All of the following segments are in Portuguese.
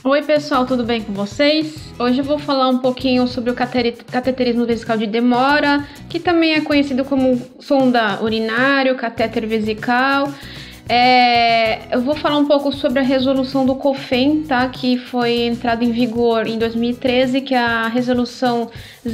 Oi pessoal, tudo bem com vocês? Hoje eu vou falar um pouquinho sobre o cateterismo vesical de demora, que também é conhecido como sonda urinário, catéter vesical. Eu vou falar um pouco sobre a resolução do COFEN, tá? Que foi entrada em vigor em 2013, que é a resolução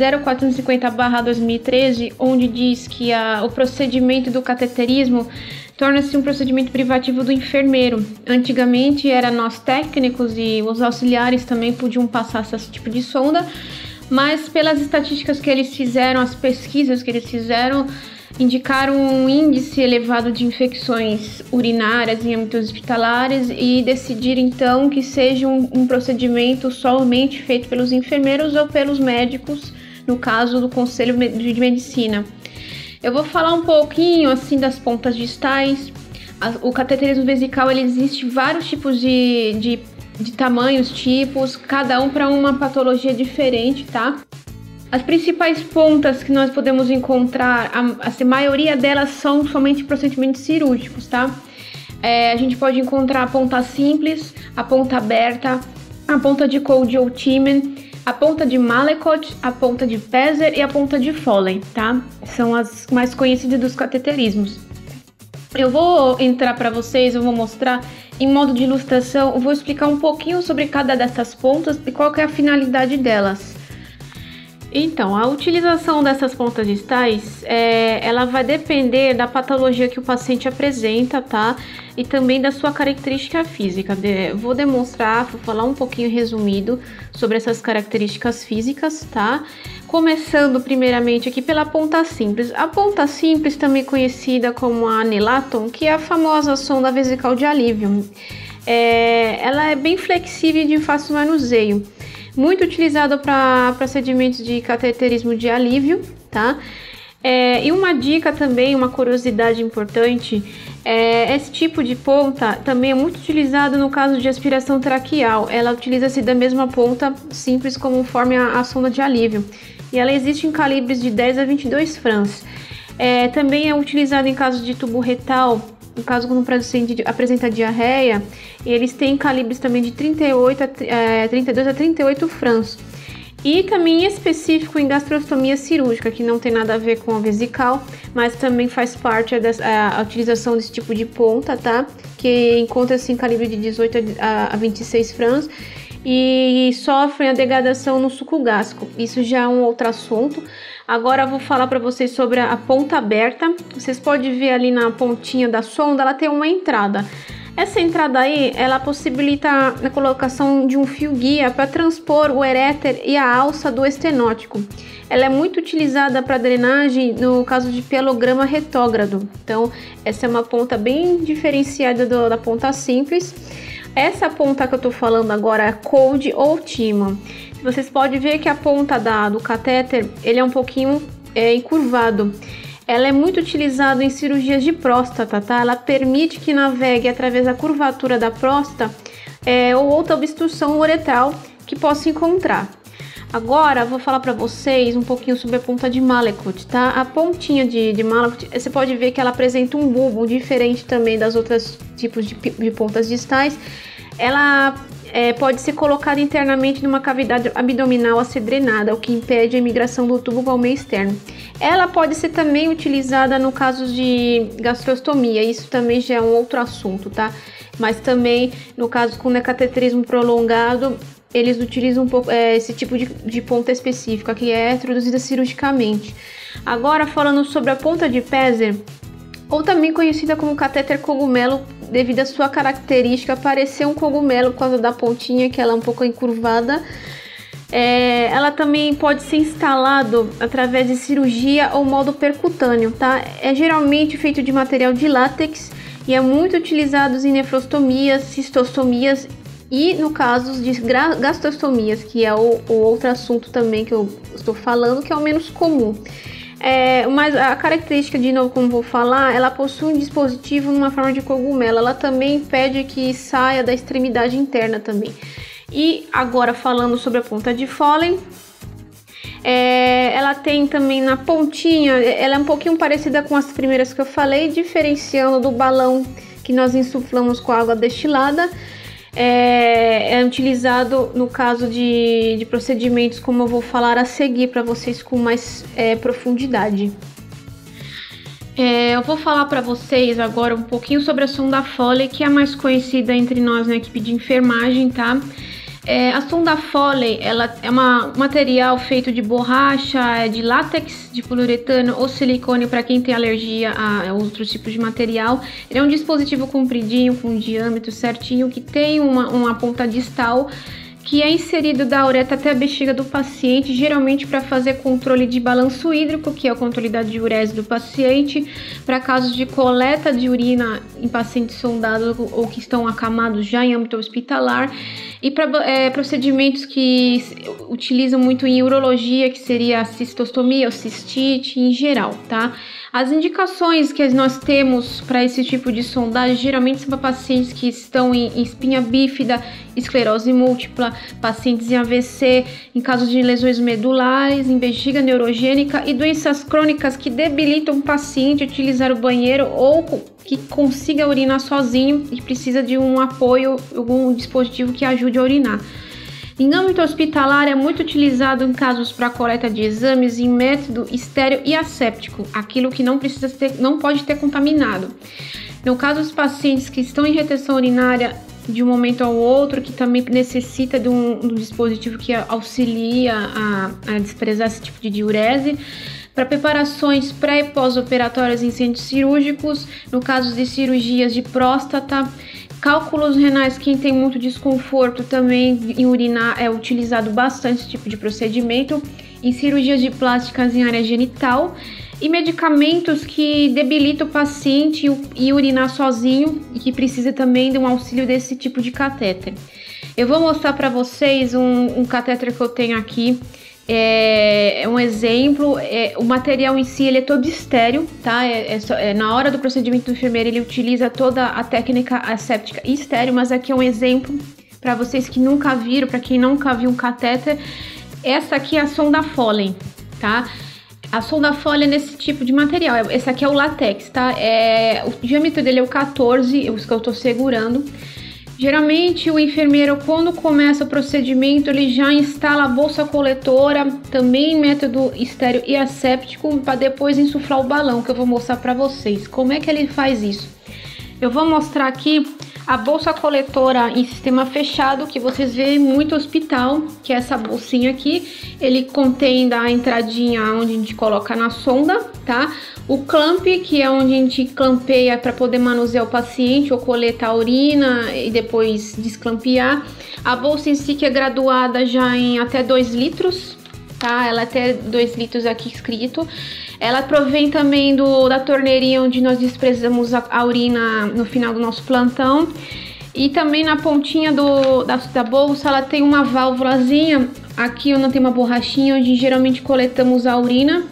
0450/2013, onde diz que o procedimento do cateterismo torna-se um procedimento privativo do enfermeiro. Antigamente era nós técnicos e os auxiliares também podiam passar esse tipo de sonda, mas pelas estatísticas que eles fizeram, as pesquisas que eles fizeram, indicaram um índice elevado de infecções urinárias em âmbitos hospitalares e decidiram então que seja um procedimento somente feito pelos enfermeiros ou pelos médicos, no caso do Conselho de Medicina. Eu vou falar um pouquinho assim das pontas distais. O cateterismo vesical, ele existe vários tipos de tamanhos, tipos, cada um para uma patologia diferente, tá? As principais pontas que nós podemos encontrar, a maioria delas são somente procedimentos cirúrgicos, tá? A gente pode encontrar a ponta simples, a ponta aberta, a ponta de Colde ou Timen, a ponta de Malecot, a ponta de Peser e a ponta de Foley, tá? São as mais conhecidas dos cateterismos. Eu vou entrar para vocês, eu vou mostrar em modo de ilustração, eu vou explicar um pouquinho sobre cada dessas pontas e qual que é a finalidade delas. Então, a utilização dessas pontas distais, ela vai depender da patologia que o paciente apresenta, tá? E também da sua característica física. Vou demonstrar, vou falar um pouquinho resumido sobre essas características físicas, tá? Começando primeiramente aqui pela ponta simples. A ponta simples, também conhecida como a Nelaton, que é a famosa sonda vesical de alívio. Ela é bem flexível e de fácil manuseio. Muito utilizado para procedimentos de cateterismo de alívio, tá? E uma dica também, uma curiosidade importante, esse tipo de ponta também é muito utilizado no caso de aspiração traqueal. Ela utiliza-se da mesma ponta simples conforme a sonda de alívio. E ela existe em calibres de 10 a 22 frans. Também é utilizado em caso de tubo retal. No caso, quando o paciente apresenta diarreia, eles têm calibres também de 32 a 38 frans. E também específico em gastrostomia cirúrgica, que não tem nada a ver com a vesical, mas também faz parte a utilização desse tipo de ponta, tá? Que encontra-se em calibre de 18 a 26 frans e sofrem a degradação no suco gástrico. Isso já é um outro assunto. Agora eu vou falar para vocês sobre a ponta aberta. Vocês podem ver ali na pontinha da sonda, ela tem uma entrada. Essa entrada aí, ela possibilita a colocação de um fio guia para transpor o uréter e a alça do estenótico. Ela é muito utilizada para drenagem no caso de pielograma retógrado. Então, essa é uma ponta bem diferenciada da ponta simples. Essa ponta que eu tô falando agora é Colde ou Timan. Vocês podem ver que a ponta do catéter, ele é um pouquinho encurvado. Ela é muito utilizada em cirurgias de próstata, tá? Ela permite que navegue através da curvatura da próstata ou outra obstrução uretral que possa encontrar. Agora, eu vou falar para vocês um pouquinho sobre a ponta de Malecot, tá? A pontinha de Malecot, você pode ver que ela apresenta um bulbo diferente também das outras tipos de pontas distais. Ela pode ser colocada internamente numa cavidade abdominal a ser drenada, o que impede a imigração do tubo ao meio externo. Ela pode ser também utilizada no caso de gastrostomia, isso também já é um outro assunto, tá? Mas também no caso com cateterismo prolongado, eles utilizam um pouco esse tipo de ponta específica que é introduzida cirurgicamente. Agora falando sobre a ponta de Peser, ou também conhecida como catéter cogumelo, devido à sua característica parecer um cogumelo por causa da pontinha, que ela é um pouco encurvada. Ela também pode ser instalado através de cirurgia ou modo percutâneo, tá? É geralmente feito de material de látex e é muito utilizado em nefrostomias, cistostomias e no caso de gastrostomias, que é o outro assunto também que eu estou falando, que é o menos comum. Mas a característica, de novo, como vou falar, ela possui um dispositivo numa forma de cogumelo. Ela também impede que saia da extremidade interna também. E agora falando sobre a ponta de Foley, ela tem também na pontinha, ela é um pouquinho parecida com as primeiras que eu falei, diferenciando do balão que nós insuflamos com água destilada. é utilizado no caso de procedimentos como eu vou falar a seguir para vocês com mais profundidade. Eu vou falar para vocês agora um pouquinho sobre a sonda Foley, que é a mais conhecida entre nós na equipe de enfermagem, tá? A sonda Foley, ela é um material feito de borracha, de látex, de poliuretano ou silicone para quem tem alergia a outros tipos de material. Ele é um dispositivo compridinho, com um diâmetro certinho, que tem uma ponta distal, que é inserido da uretra até a bexiga do paciente, geralmente para fazer controle de balanço hídrico, que é o controle da diurese do paciente, para casos de coleta de urina em pacientes sondados ou que estão acamados já em âmbito hospitalar, e para procedimentos que utilizam muito em urologia, que seria a cistostomia ou cistite em geral, tá? As indicações que nós temos para esse tipo de sondagem geralmente são para pacientes que estão em espinha bífida, esclerose múltipla, pacientes em AVC, em casos de lesões medulares, em bexiga neurogênica e doenças crônicas que debilitam o paciente a utilizar o banheiro ou que consiga urinar sozinho e precisa de um apoio, algum dispositivo que ajude a urinar. Em âmbito hospitalar, é muito utilizado em casos para coleta de exames em método estéril e asséptico, aquilo que não pode ter contaminado. No caso dos pacientes que estão em retenção urinária de um momento ao outro, que também necessita de um dispositivo que auxilia a desprezar esse tipo de diurese, para preparações pré e pós-operatórias em centros cirúrgicos, no caso de cirurgias de próstata, cálculos renais, quem tem muito desconforto também em urinar é utilizado bastante esse tipo de procedimento, em cirurgias de plásticas em área genital e medicamentos que debilitam o paciente e urinar sozinho e que precisa também de um auxílio desse tipo de catéter. Eu vou mostrar para vocês um catéter que eu tenho aqui. É um exemplo, o material em si ele é todo estéril, tá? Na hora do procedimento do enfermeiro ele utiliza toda a técnica asséptica e estéril, mas aqui é um exemplo para vocês que nunca viram, para quem nunca viu um catéter. Essa aqui é a sonda Foley, tá? A sonda Foley é nesse tipo de material, esse aqui é o látex, tá? O diâmetro dele é o 14, os que eu tô segurando. Geralmente o enfermeiro, quando começa o procedimento, ele já instala a bolsa coletora, também em método estéril e asséptico, para depois insuflar o balão, que eu vou mostrar para vocês. Como é que ele faz isso? Eu vou mostrar aqui a bolsa coletora em sistema fechado, que vocês veem em muito hospital, que é essa bolsinha aqui. Ele contém a entradinha onde a gente coloca na sonda, tá? O clamp, que é onde a gente clampeia para poder manusear o paciente ou coletar a urina e depois desclampear. A bolsa em si que é graduada já em até 2 litros, tá? Ela até 2 litros aqui escrito. Ela provém também da torneirinha onde nós desprezamos a urina no final do nosso plantão. E também na pontinha da bolsa ela tem uma válvulazinha, aqui onde tem uma borrachinha onde geralmente coletamos a urina.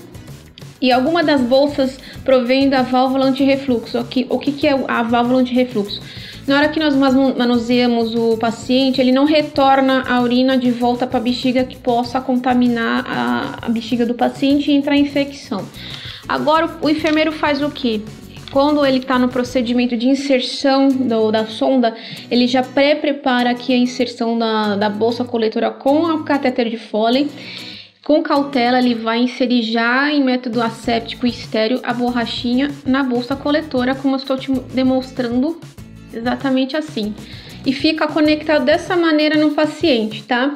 E alguma das bolsas provém da válvula antirrefluxo. O que é a válvula antirrefluxo? Na hora que nós manuseamos o paciente, ele não retorna a urina de volta para a bexiga, que possa contaminar a bexiga do paciente e entrar em infecção. Agora, o enfermeiro faz o quê? Quando ele está no procedimento de inserção da sonda, ele já pré-prepara aqui a inserção da bolsa coletora com o catéter de Foley. Com cautela, ele vai inserir já em método asséptico e estéril a borrachinha na bolsa coletora, como eu estou te demonstrando, exatamente assim. E fica conectado dessa maneira no paciente, tá?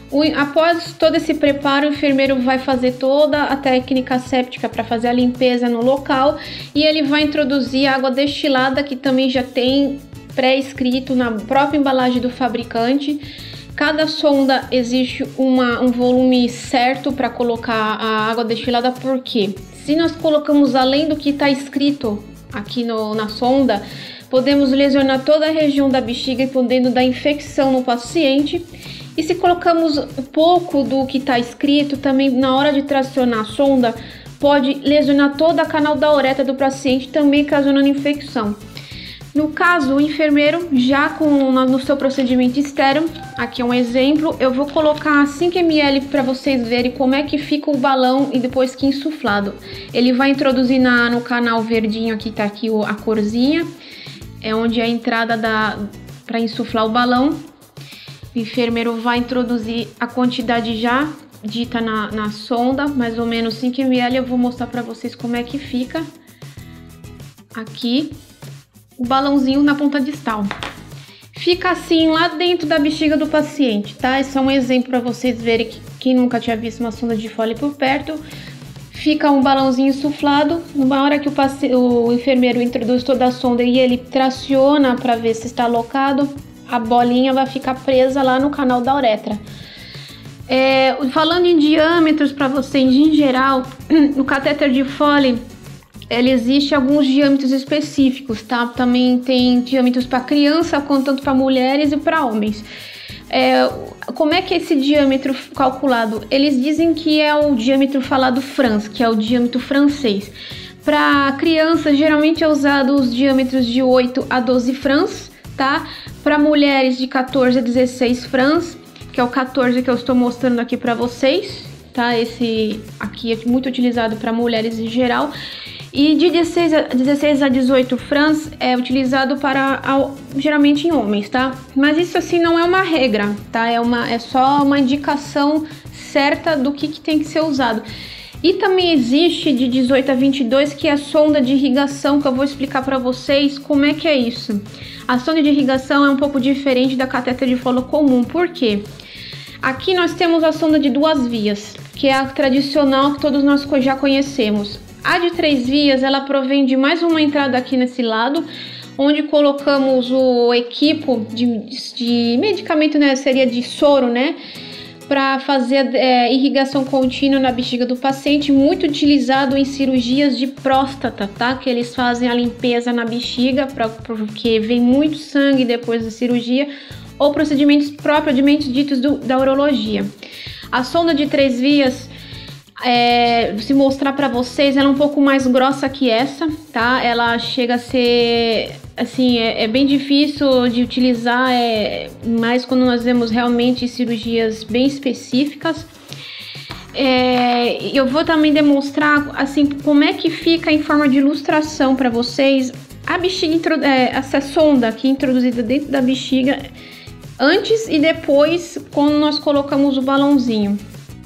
Após todo esse preparo, o enfermeiro vai fazer toda a técnica asséptica para fazer a limpeza no local e ele vai introduzir água destilada, que também já tem pré-escrito na própria embalagem do fabricante. Cada sonda existe um volume certo para colocar a água destilada, porque se nós colocamos além do que está escrito aqui na sonda, podemos lesionar toda a região da bexiga e podendo dar infecção no paciente. E se colocamos pouco do que está escrito, também na hora de tracionar a sonda, pode lesionar toda a canal da uretra do paciente, também ocasionando infecção. No caso, o enfermeiro, já no seu procedimento estéril, aqui é um exemplo, eu vou colocar 5 ml para vocês verem como é que fica o balão e depois que insuflado. Ele vai introduzir no canal verdinho, aqui tá aqui a corzinha, é onde é a entrada para insuflar o balão. O enfermeiro vai introduzir a quantidade já dita na sonda, mais ou menos 5 ml. Eu vou mostrar para vocês como é que fica aqui o balãozinho na ponta distal. Fica assim lá dentro da bexiga do paciente, tá? Esse é um exemplo para vocês verem que quem nunca tinha visto uma sonda de Foley por perto. Fica um balãozinho insuflado. Na hora que o enfermeiro introduz toda a sonda e ele traciona para ver se está alocado, a bolinha vai ficar presa lá no canal da uretra. Falando em diâmetros para vocês em geral, no catéter de Foley, ele existe alguns diâmetros específicos, tá? Também tem diâmetros para criança, tanto para mulheres e para homens. Como é que é esse diâmetro calculado? Eles dizem que é o diâmetro falado France, que é o diâmetro francês. Para criança, geralmente é usado os diâmetros de 8 a 12 France, tá? Para mulheres, de 14 a 16 France, que é o 14 que eu estou mostrando aqui para vocês, tá? Esse aqui é muito utilizado para mulheres em geral. E de 16 a 18 France é utilizado geralmente em homens, tá? Mas isso assim não é uma regra, tá? É só uma indicação certa do que tem que ser usado. E também existe de 18 a 22, que é a sonda de irrigação, que eu vou explicar para vocês como é que é isso. A sonda de irrigação é um pouco diferente da catéter de Foley comum. Por quê? Aqui nós temos a sonda de 2 vias, que é a tradicional que todos nós já conhecemos. A de 3 vias, ela provém de mais uma entrada aqui nesse lado, onde colocamos o equipo de medicamento, né? Seria de soro, né? Para fazer irrigação contínua na bexiga do paciente, muito utilizado em cirurgias de próstata, tá? Que eles fazem a limpeza na bexiga, porque vem muito sangue depois da cirurgia, ou procedimentos propriamente ditos da urologia. A sonda de 3 vias, se mostrar para vocês, ela é um pouco mais grossa que essa, tá? Ela chega a ser, assim, é bem difícil de utilizar, mas quando nós vemos realmente cirurgias bem específicas. Eu vou também demonstrar, assim, como é que fica em forma de ilustração para vocês a bexiga, essa sonda aqui introduzida dentro da bexiga, antes e depois, quando nós colocamos o balãozinho.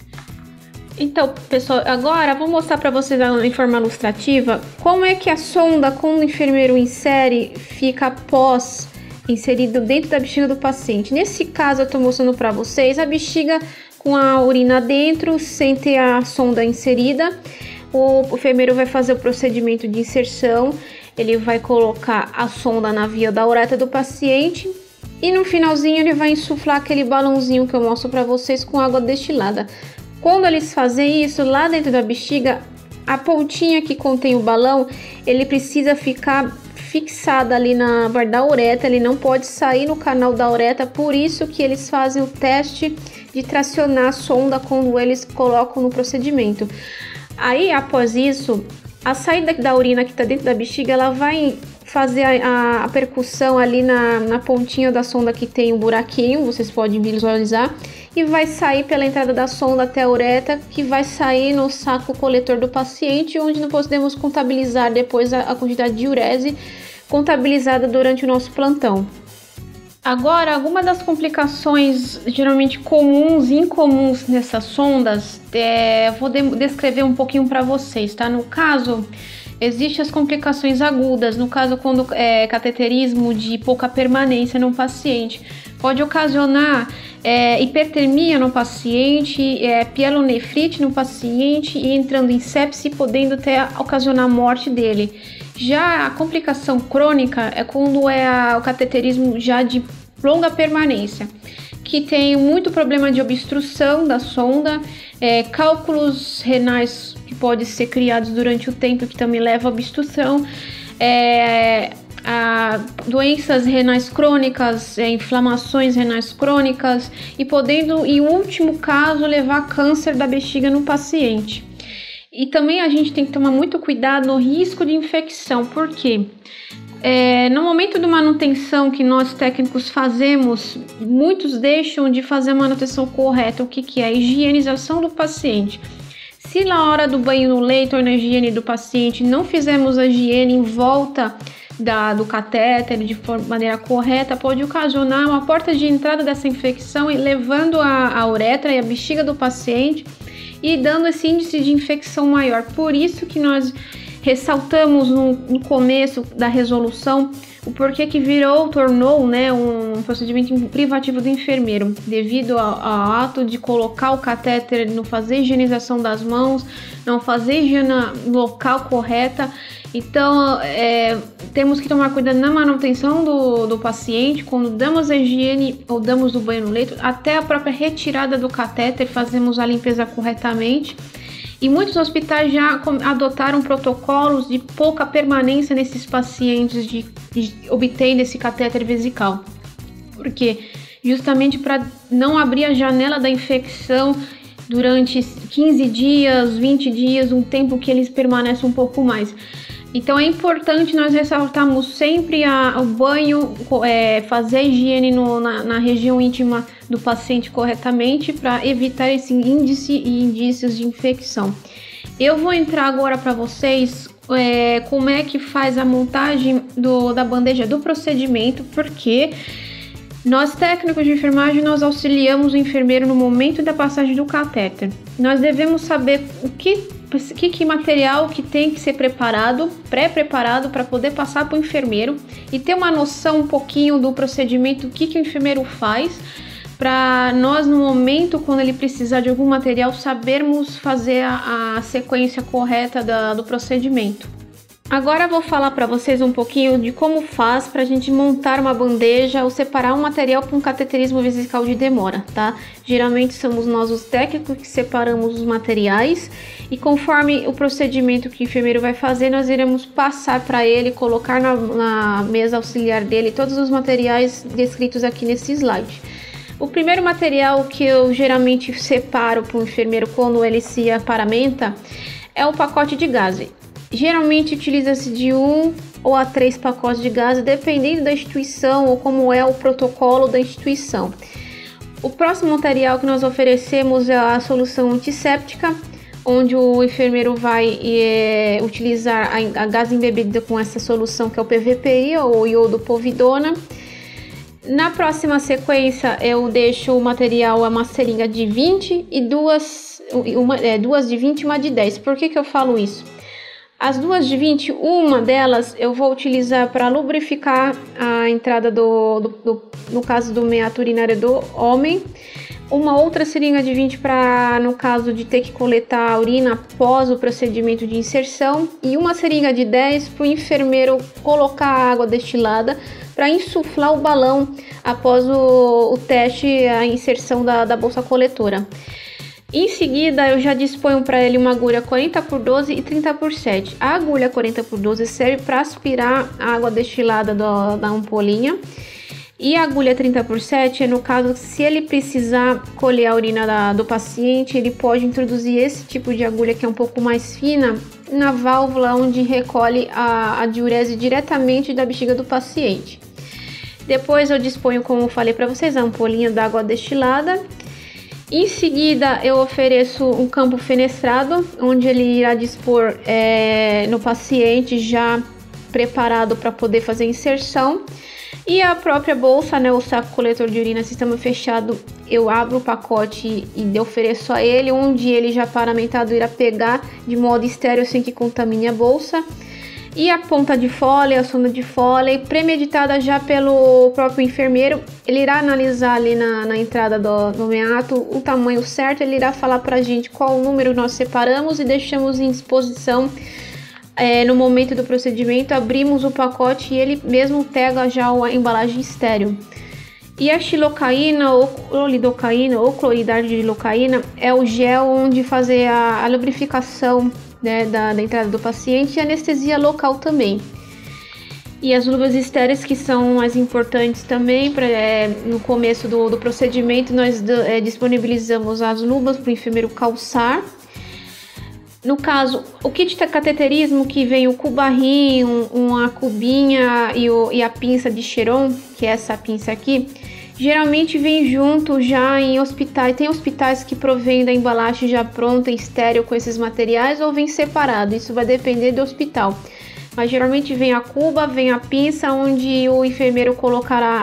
Então, pessoal, agora vou mostrar para vocês em forma ilustrativa como é que a sonda, quando o enfermeiro insere, fica após inserido dentro da bexiga do paciente. Nesse caso, eu estou mostrando para vocês a bexiga com a urina dentro, sem ter a sonda inserida. O enfermeiro vai fazer o procedimento de inserção, ele vai colocar a sonda na via da uretra do paciente e no finalzinho ele vai insuflar aquele balãozinho que eu mostro para vocês com água destilada. Quando eles fazem isso, lá dentro da bexiga, a pontinha que contém o balão, ele precisa ficar fixada ali na borda da uretra, ele não pode sair no canal da uretra, por isso que eles fazem o teste de tracionar a sonda quando eles colocam no procedimento. Aí, após isso, a saída da urina que está dentro da bexiga, ela vai fazer a percussão ali na pontinha da sonda que tem um buraquinho, vocês podem visualizar, e vai sair pela entrada da sonda até a uretra, que vai sair no saco coletor do paciente, onde nós podemos contabilizar depois a quantidade de urese contabilizada durante o nosso plantão. Agora, algumas das complicações geralmente comuns e incomuns nessas sondas, vou descrever um pouquinho para vocês, tá? No caso, existem as complicações agudas, no caso quando cateterismo de pouca permanência no paciente. Pode ocasionar hipertermia no paciente, pielonefrite no paciente e entrando em sepse, podendo até ocasionar a morte dele. Já a complicação crônica é quando o cateterismo já de longa permanência, que tem muito problema de obstrução da sonda, cálculos renais que podem ser criados durante o tempo, que também leva à obstrução, doenças renais crônicas, inflamações renais crônicas e podendo, em último caso, levar a câncer da bexiga no paciente. E também a gente tem que tomar muito cuidado no risco de infecção, porque no momento de manutenção que nós técnicos fazemos, muitos deixam de fazer a manutenção correta. O que é? A higienização do paciente. Se na hora do banho no leito ou na higiene do paciente não fizermos a higiene em volta do catéter de maneira correta, pode ocasionar uma porta de entrada dessa infecção, levando a uretra e a bexiga do paciente e dando esse índice de infecção maior. Por isso que nós ressaltamos no começo da resolução o porquê que tornou, né, um procedimento privativo do enfermeiro, devido ao ato de colocar o catéter, não fazer higienização das mãos, não fazer higiene local correta. Então, temos que tomar cuidado na manutenção do paciente, quando damos a higiene ou damos o banho no leito, até a própria retirada do catéter, fazemos a limpeza corretamente. E muitos hospitais já adotaram protocolos de pouca permanência nesses pacientes de obtendo esse catéter vesical. Porque justamente para não abrir a janela da infecção durante 15 dias, 20 dias, um tempo que eles permanecem um pouco mais. Então é importante nós ressaltarmos sempre o banho, fazer a higiene na região íntima do paciente corretamente para evitar esse índice e indícios de infecção. Eu vou entrar agora para vocês como é que faz a montagem da bandeja do procedimento, porque nós técnicos de enfermagem nós auxiliamos o enfermeiro no momento da passagem do catéter. Nós devemos saber que material que tem que ser pré-preparado para poder passar para o enfermeiro e ter uma noção um pouquinho do procedimento, o que o enfermeiro faz, para nós no momento quando ele precisar de algum material sabermos fazer a sequência correta do procedimento. Agora eu vou falar para vocês um pouquinho de como faz para a gente montar uma bandeja ou separar um material para um cateterismo vesical de demora, tá? Geralmente somos nós os técnicos que separamos os materiais e conforme o procedimento que o enfermeiro vai fazer, nós iremos passar para ele, colocar na mesa auxiliar dele todos os materiais descritos aqui nesse slide. O primeiro material que eu geralmente separo para o enfermeiro quando ele se aparamenta é o pacote de gaze. Geralmente utiliza-se de 1 ou a 3 pacotes de gaze, dependendo da instituição ou como é o protocolo da instituição. O próximo material que nós oferecemos é a solução antisséptica, onde o enfermeiro vai utilizar a gás embebida com essa solução que é o PVPI ou iodopovidona. Na próxima sequência eu deixo o material, uma seringa de 20 e duas de 20 e uma de 10. Por que eu falo isso? As duas de 20, uma delas eu vou utilizar para lubrificar a entrada no caso do meato urinário do homem. Uma outra seringa de 20 para, no caso de ter que coletar a urina após o procedimento de inserção. E uma seringa de 10 para o enfermeiro colocar a água destilada para insuflar o balão após o teste, a inserção da bolsa coletora. Em seguida, eu já disponho para ele uma agulha 40x12 e 30x7. A agulha 40x12 serve para aspirar a água destilada da ampolinha. E a agulha 30x7 é no caso se ele precisar colher a urina do paciente, ele pode introduzir esse tipo de agulha que é um pouco mais fina na válvula onde recolhe a diurese diretamente da bexiga do paciente. Depois eu disponho, como eu falei para vocês, a ampolinha da água destilada. Em seguida, eu ofereço um campo fenestrado, onde ele irá dispor no paciente já preparado para poder fazer inserção. E a própria bolsa, né, o saco coletor de urina sistema fechado, eu abro o pacote e ofereço a ele, onde ele já paramentado irá pegar de modo estéreo sem que contamine a bolsa. E a ponta de Foley, a sonda de Foley, premeditada já pelo próprio enfermeiro, ele irá analisar ali na entrada do meato o tamanho certo, ele irá falar pra gente qual o número nós separamos e deixamos em disposição no momento do procedimento, abrimos o pacote e ele mesmo pega já a embalagem estéreo. E a xilocaína ou lidocaína ou cloridade de lidocaína é o gel onde fazer a lubrificação, né, da entrada do paciente e anestesia local também. E as luvas estéreis, que são mais importantes também, no começo do procedimento nós disponibilizamos as luvas para o enfermeiro calçar. No caso, o kit de cateterismo, que vem o cubarrinho, uma cubinha e a pinça de Cheron, que é essa pinça aqui, geralmente vem junto já em hospitais. Tem hospitais que provêm da embalagem já pronta, estéreo, com esses materiais, ou vem separado. Isso vai depender do hospital. mas geralmente vem a cuba, vem a pinça, onde o enfermeiro colocará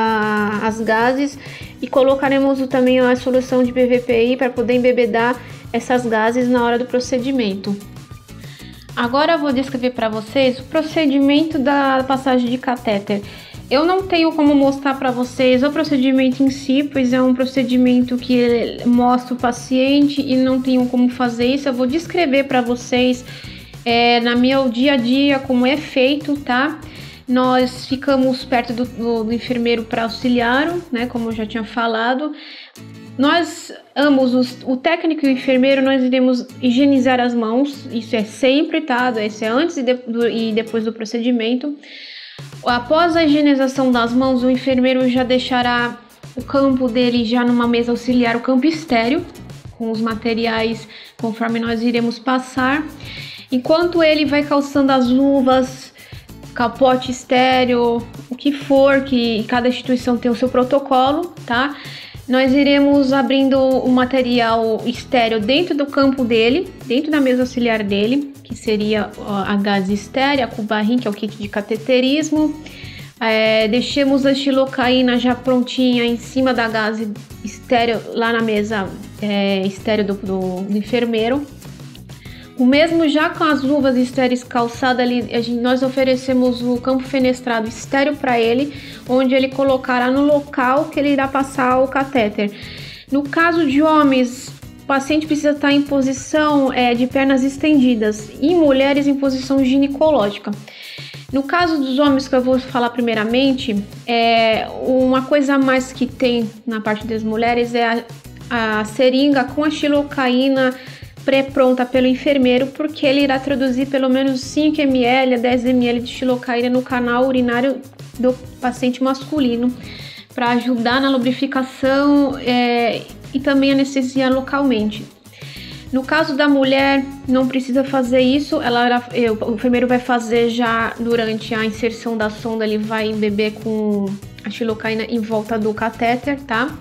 as gases e colocaremos também a solução de PVPI para poder embebedar essas gases na hora do procedimento. Agora eu vou descrever para vocês o procedimento da passagem de catéter. Eu não tenho como mostrar para vocês o procedimento em si, pois é um procedimento que mostra o paciente e não tenho como fazer isso. Eu vou descrever para vocês no meu dia a dia como é feito, tá? Nós ficamos perto do enfermeiro para auxiliar, né? Como eu já tinha falado. Nós, ambos, o técnico e o enfermeiro, nós iremos higienizar as mãos. Isso é sempre, tá? Isso é antes e depois do procedimento. Após a higienização das mãos, o enfermeiro já deixará o campo dele já numa mesa auxiliar, o campo estéreo, com os materiais conforme nós iremos passar. Enquanto ele vai calçando as luvas, capote estéreo, o que for, que cada instituição tem o seu protocolo, tá? Nós iremos abrindo o material estéreo dentro do campo dele, dentro da mesa auxiliar dele, que seria a gase estéreo, a cubarrim, que é o kit de cateterismo. Deixemos a xilocaína já prontinha em cima da gase estéreo, lá na mesa estéreo do enfermeiro. O mesmo já com as luvas estéreis calçadas ali, nós oferecemos o campo fenestrado estéreo para ele, onde ele colocará no local que ele irá passar o catéter. No caso de homens, o paciente precisa estar em posição de pernas estendidas e mulheres em posição ginecológica. No caso dos homens, que eu vou falar primeiramente, uma coisa a mais que tem na parte das mulheres é a seringa com a xilocaína pré-pronta pelo enfermeiro, porque ele irá introduzir pelo menos 5 ml a 10 ml de xilocaína no canal urinário do paciente masculino, para ajudar na lubrificação e também anestesiar localmente. No caso da mulher, não precisa fazer isso, o enfermeiro vai fazer já durante a inserção da sonda, ele vai embeber com a xilocaína em volta do catéter, tá?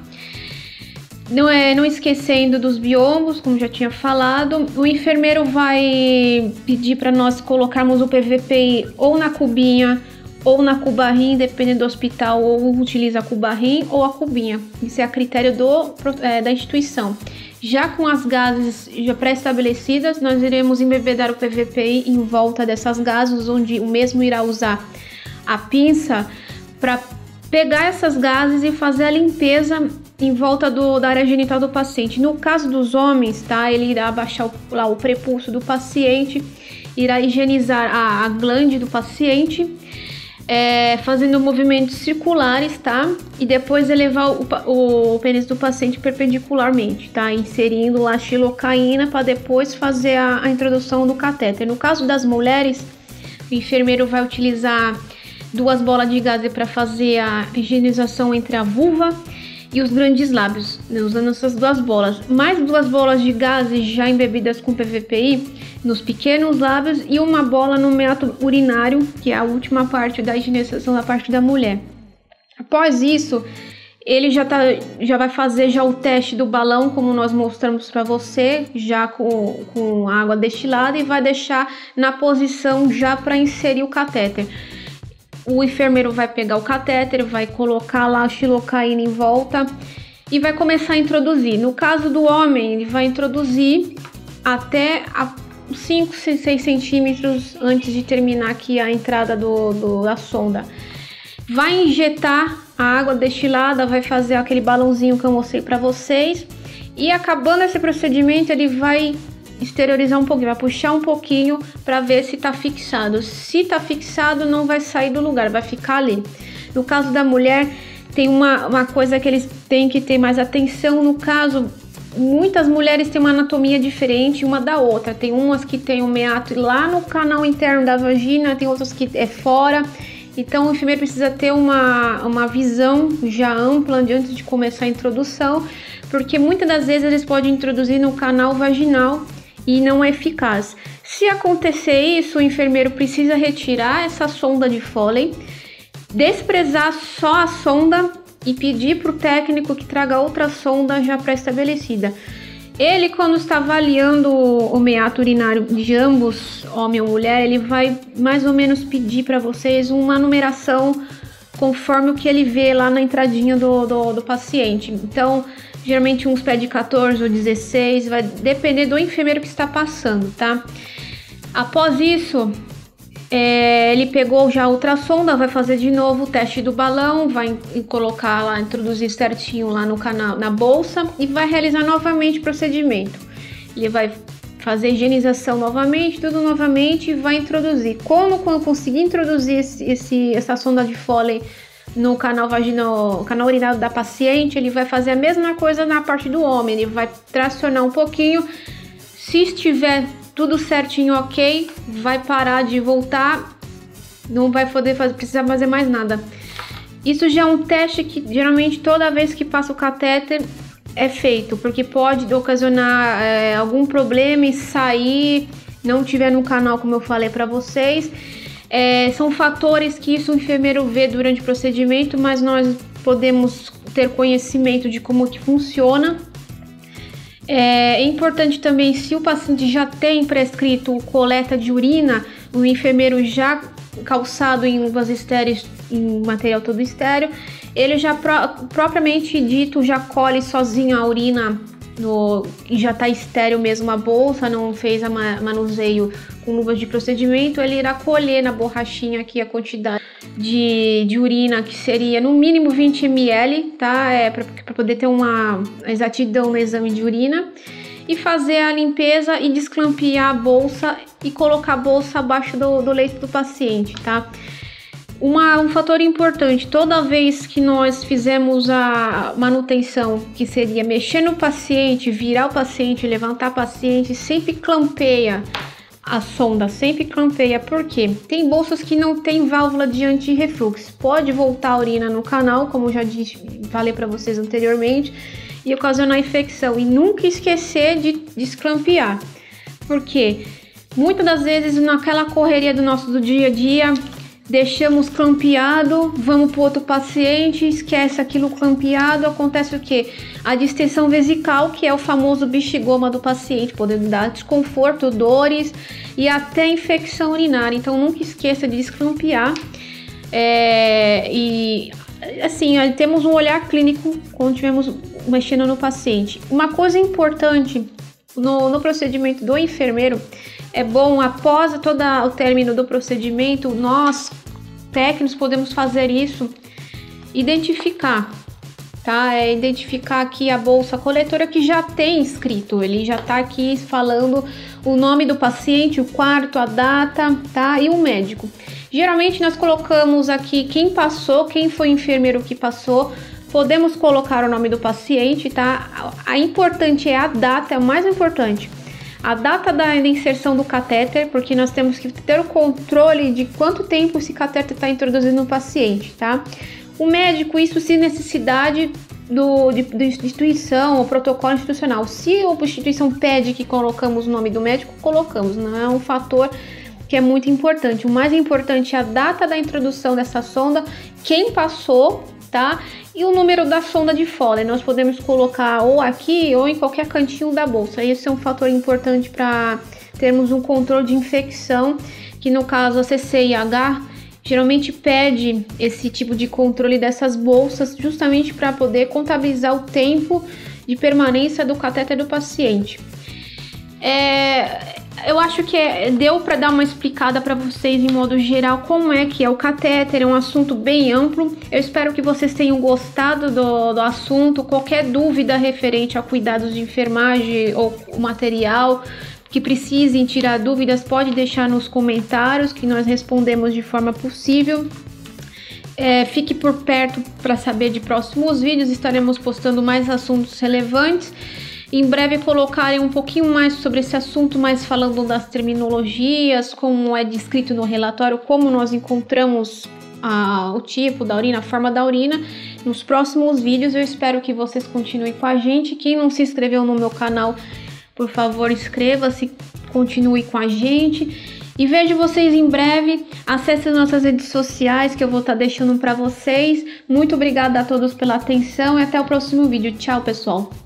Não esquecendo dos biombos, como já tinha falado, o enfermeiro vai pedir para nós colocarmos o PVPI ou na cubinha ou na cubarrim, dependendo do hospital, ou utiliza a cubarrim ou a cubinha. Isso é a critério da instituição. Já com as gases já pré-estabelecidas, nós iremos embebedar o PVPI em volta dessas gases, onde o mesmo irá usar a pinça para pegar essas gases e fazer a limpeza em volta da área genital do paciente. No caso dos homens, tá? Ele irá abaixar o prepulso do paciente, irá higienizar a glande do paciente, fazendo movimentos circulares, tá? E depois elevar o pênis do paciente perpendicularmente, tá? Inserindo lá a xilocaína para depois fazer a introdução do catéter. No caso das mulheres, o enfermeiro vai utilizar 2 bolas de gaze para fazer a higienização entre a vulva e os grandes lábios, usando essas 2 bolas. Mais 2 bolas de gaze já embebidas com PVPI nos pequenos lábios e 1 bola no meato urinário, que é a última parte da higienização da parte da mulher. Após isso, ele já vai fazer já o teste do balão, como nós mostramos para você, já com água destilada, e vai deixar na posição já para inserir o catéter. O enfermeiro vai pegar o catéter, vai colocar lá a xilocaína em volta e vai começar a introduzir. No caso do homem, ele vai introduzir até 5, 6 centímetros antes de terminar aqui a entrada da sonda. Vai injetar a água destilada, vai fazer aquele balãozinho que eu mostrei para vocês, e acabando esse procedimento ele vai exteriorizar um pouquinho, vai puxar um pouquinho para ver se tá fixado. Se tá fixado, não vai sair do lugar, vai ficar ali. No caso da mulher, tem uma coisa que eles têm que ter mais atenção. No caso, muitas mulheres têm uma anatomia diferente uma da outra. Tem umas que tem o meato lá no canal interno da vagina, tem outras que é fora. Então o enfermeiro precisa ter uma visão já ampla antes de começar a introdução, porque muitas das vezes eles podem introduzir no canal vaginal e não é eficaz. Se acontecer isso, o enfermeiro precisa retirar essa sonda de Foley, desprezar só a sonda e pedir para o técnico que traga outra sonda já pré-estabelecida. Ele, quando está avaliando o meato urinário de ambos, homem ou mulher, ele vai mais ou menos pedir para vocês uma numeração conforme o que ele vê lá na entradinha do paciente. Então, geralmente uns pede 14 ou 16, vai depender do enfermeiro que está passando, tá? Após isso, ele pegou já a ultrassonda, vai fazer de novo o teste do balão, vai colocar lá, introduzir certinho lá no canal, na bolsa, e vai realizar novamente o procedimento. Ele vai fazer a higienização novamente, tudo novamente, e vai introduzir. Quando conseguir introduzir essa sonda de Foley no canal vaginal, canal urinário da paciente, ele vai fazer a mesma coisa na parte do homem. Ele vai tracionar um pouquinho. Se estiver tudo certinho, ok, vai parar de voltar, não vai poder precisar fazer mais nada. Isso já é um teste que geralmente toda vez que passa o catéter é feito, porque pode ocasionar algum problema e sair, não tiver no canal, como eu falei para vocês. São fatores que isso o enfermeiro vê durante o procedimento, mas nós podemos ter conhecimento de como que funciona. É importante também, se o paciente já tem prescrito coleta de urina, o enfermeiro já calçado em luvas estéreis, em material todo estéreo, ele já propriamente dito já colhe sozinho a urina e já está estéreo mesmo a bolsa, não fez a manuseio com luvas de procedimento, ele irá colher na borrachinha aqui a quantidade de urina, que seria no mínimo 20 ml, tá? Para poder ter uma exatidão no exame de urina, e fazer a limpeza e desclampear a bolsa e colocar a bolsa abaixo do leito do paciente, tá? Um fator importante, toda vez que nós fizemos a manutenção, que seria mexer no paciente, virar o paciente, levantar o paciente, sempre clampeia a sonda, sempre clampeia. Por quê? Tem bolsas que não tem válvula de anti-refluxo, pode voltar a urina no canal, como já falei para vocês anteriormente, e ocasionar infecção. E nunca esquecer de desclampear, porque muitas das vezes naquela correria do dia a dia, deixamos clampeado, vamos para outro paciente, esquece aquilo clampeado, acontece o que? A distensão vesical, que é o famoso bexigoma do paciente, podendo dar desconforto, dores e até infecção urinária. Então nunca esqueça de desclampear. E assim, temos um olhar clínico quando estivermos mexendo no paciente. Uma coisa importante no procedimento do enfermeiro, é bom, após todo o término do procedimento, nós, técnicos, podemos fazer isso, identificar, tá? Identificar aqui a bolsa coletora que já tem escrito, ele já tá aqui falando o nome do paciente, o quarto, a data, tá? E o médico. Geralmente nós colocamos aqui quem passou, quem foi o enfermeiro que passou. Podemos colocar o nome do paciente, tá? A importante é a data, é o mais importante. A data da inserção do catéter, porque nós temos que ter o controle de quanto tempo esse catéter está introduzindo no paciente, tá? O médico, isso se necessidade de instituição ou protocolo institucional. Se a instituição pede que colocamos o nome do médico, colocamos. Não é um fator que é muito importante. O mais importante é a data da introdução dessa sonda, quem passou, tá? E o número da sonda de Foley. Nós podemos colocar ou aqui ou em qualquer cantinho da bolsa. Esse é um fator importante para termos um controle de infecção, que no caso a CCIH geralmente pede esse tipo de controle dessas bolsas, justamente para poder contabilizar o tempo de permanência do catéter do paciente. Eu acho que deu para dar uma explicada para vocês em modo geral como é que é o catéter, é um assunto bem amplo. Eu espero que vocês tenham gostado do assunto. Qualquer dúvida referente a cuidados de enfermagem ou material que precisem tirar dúvidas, pode deixar nos comentários que nós respondemos de forma possível. Fique por perto para saber de próximos vídeos, estaremos postando mais assuntos relevantes. Em breve colocarei um pouquinho mais sobre esse assunto, mas falando das terminologias, como é descrito no relatório, como nós encontramos o tipo da urina, a forma da urina. Nos próximos vídeos eu espero que vocês continuem com a gente. Quem não se inscreveu no meu canal, por favor, inscreva-se, continue com a gente. E vejo vocês em breve. Acesse as nossas redes sociais que eu vou estar deixando para vocês. Muito obrigada a todos pela atenção e até o próximo vídeo. Tchau, pessoal!